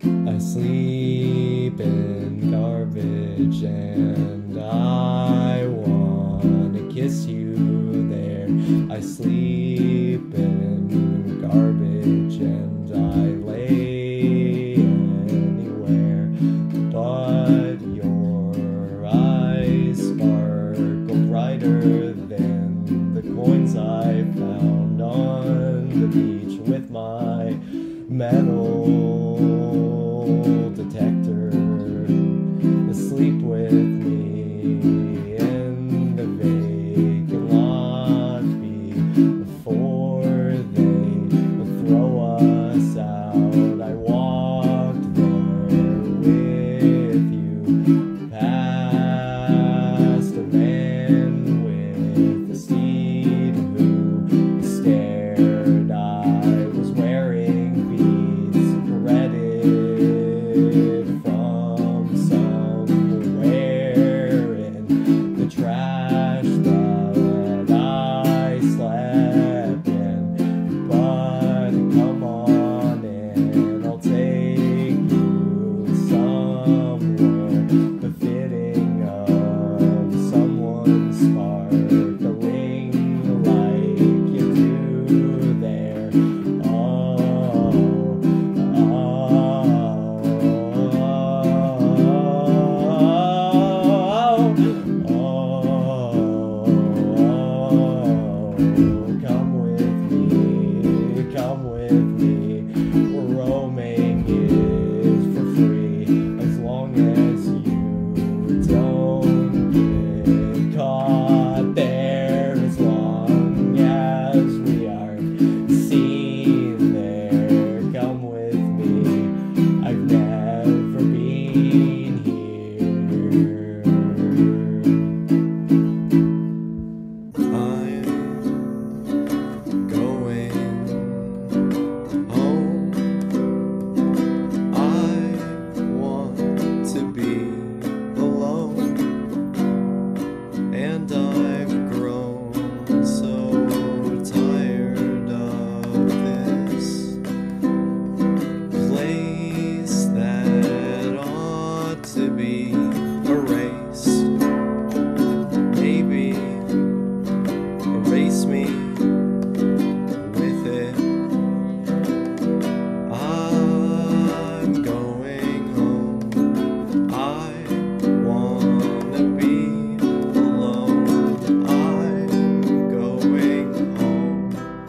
I sleep in garbage and I wanna kiss you there. I sleep in garbage and I lay anywhere, but your eyes sparkle brighter than the coins I found on the beach with my metal detector. Sleep with me in the vacant lot before they throw us out. I walked there with you past a man with a steed who stared. I was wearing beads threaded from somewhere in the trash that I slept in. But come on in, I'll take you somewhere befitting of someone sparkling like you do there. Come with me, roaming is for free, as long as you don't get caught there, as long as we aren't seen there. Come with me, I've never been here. I'm going home. I want to be alone, and I've grown so tired of this place that ought to be erased. Maybe erase me with it. I'm going home. I wanna be alone. I'm going home.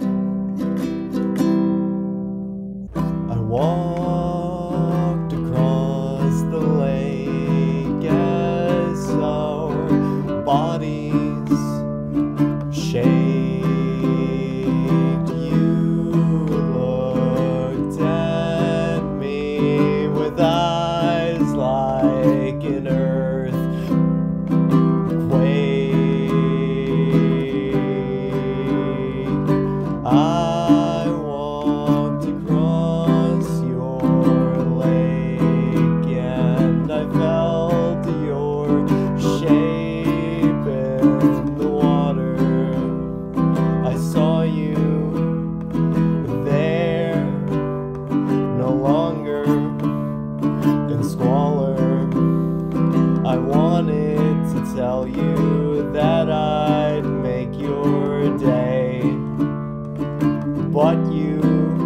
I walked across the lake as our bodies shaped. You looked at me with eyes like an earthquake. I walked across your lake and I felt your shape in the water. I saw you there, no longer in squalor. I wanted to tell you that I'd make your day, but you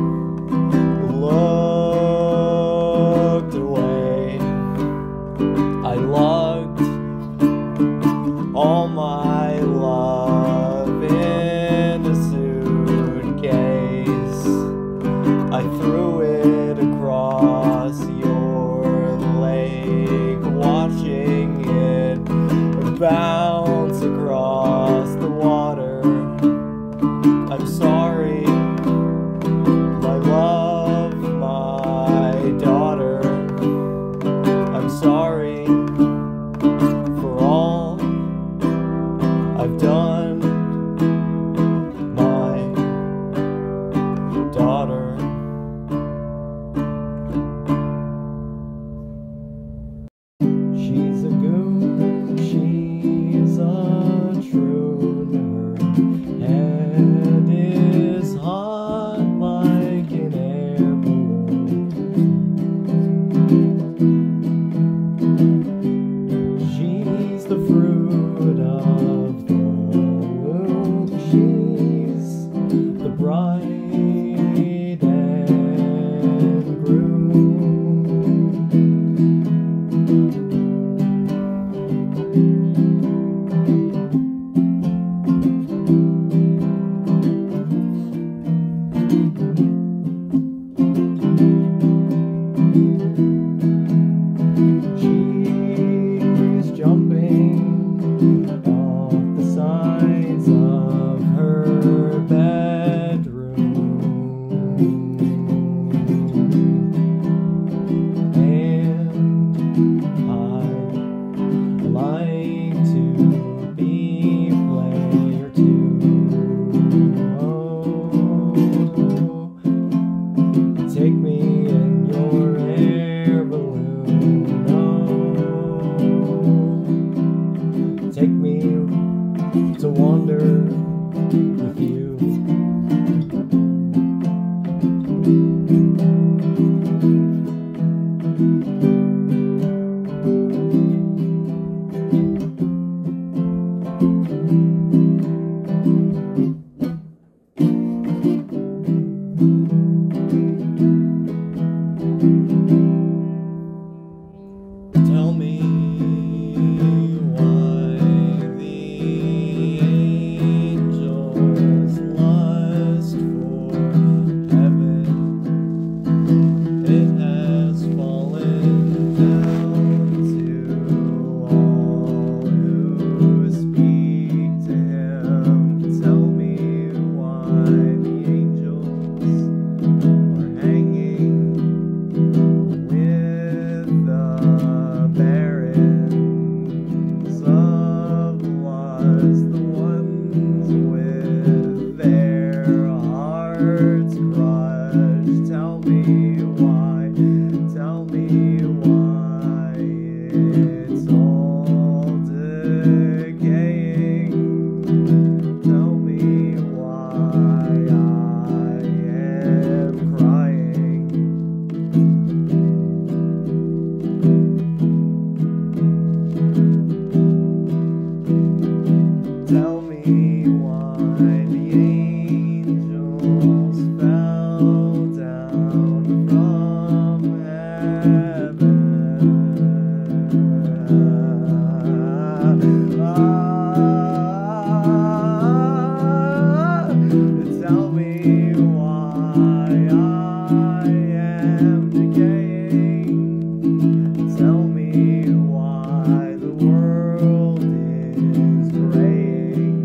looked away. I lugged all my love in a suitcase. I threw it across your lake, watching it bounce across the water. I'm sorry, my love, my daughter. I'm sorry for all I've done, my daughter. She's a goon, she's a troon. Her head is hot like an air balloon. Tell me why I am decaying. Tell me why the world is graying.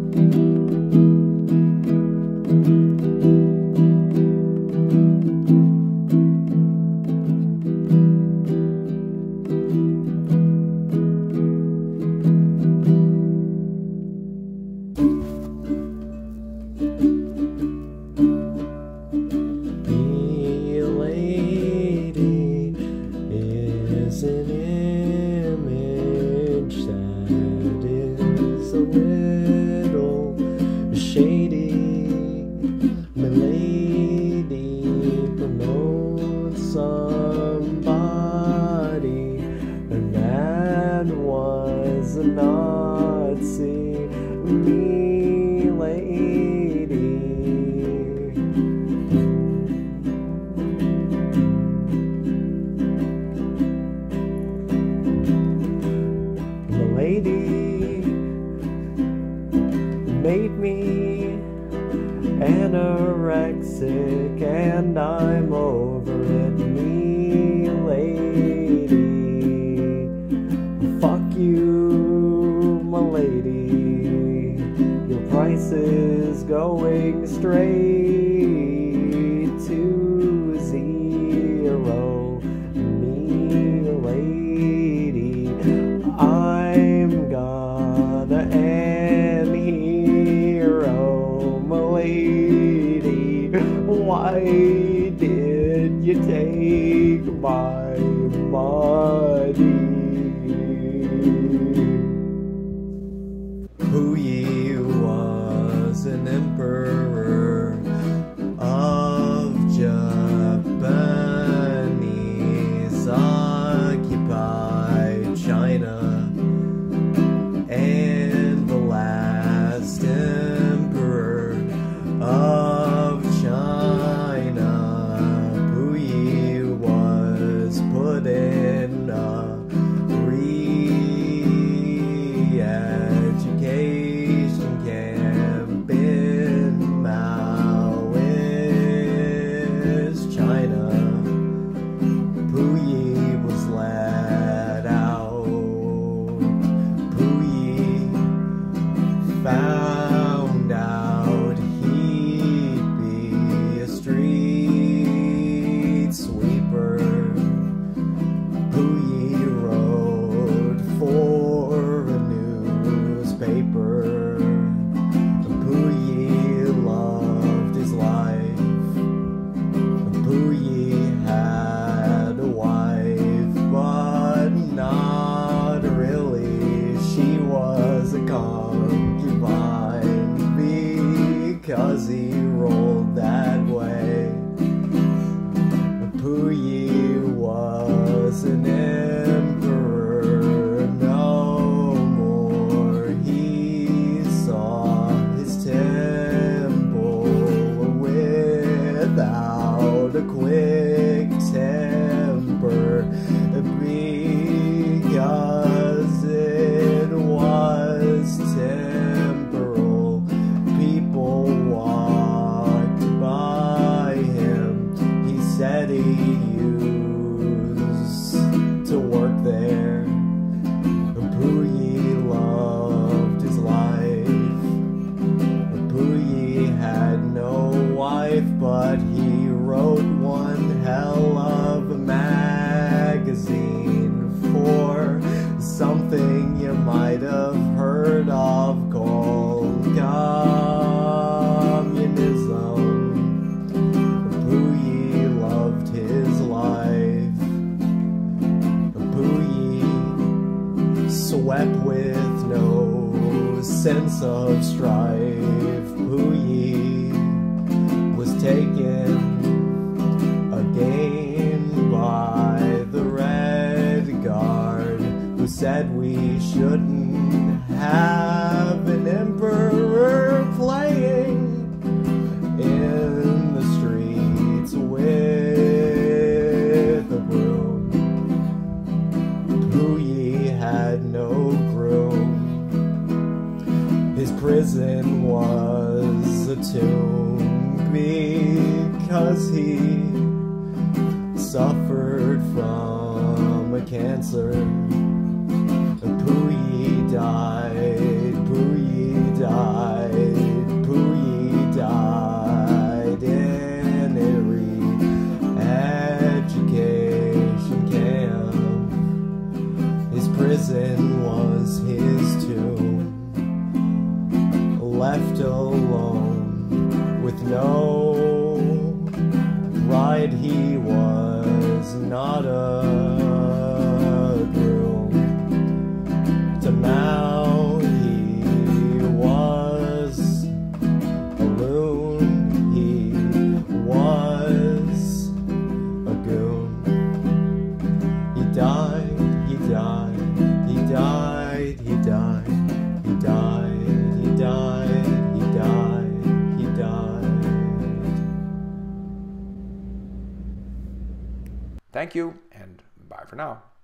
Is an image that is a little shady. Milady promotes somebody, and that was a Nazi. Milady. Lady made me anorexic, and I'm over it. Me lady, fuck you, my lady. Your price is going straight to zero. Me lady, I'm gonna end hero, my lady. Why did you take my money? Puyi was an emperor of Japanese occupied China, and the last emperor of China. Puyi was put in a re-education camp in Maoist China. Puyi was let out. Puyi found out he'd be a street sweeper. Puyi wrote for a newspaper. Puyi loved his life. Puyi had a wife, but not really. She was a concubine because he rolled that way. Puyi was an emperor no more. He saw his temple without a quick temper, because it was temporal. People walked by him. He said he used to work there. Puyi loved his life. Puyi had no wife, but he wrote one hell of a magazine for something you might have heard of called communism. Puyi loved his life. Puyi swept with no sense of strife. Puyi was taken again by the Red Guard, who said we shouldn't have an emperor playing in the streets with a broom. he suffered from a cancer. Puyi died, Puyi died, Puyi died in a re-education camp. His prison was his tomb. Left alone with no bride, he was not a groom. To Mao he was a loon, he was a goon. He died, he died, he died, he died, he died, he died, he died, he died. Thank you, and bye for now.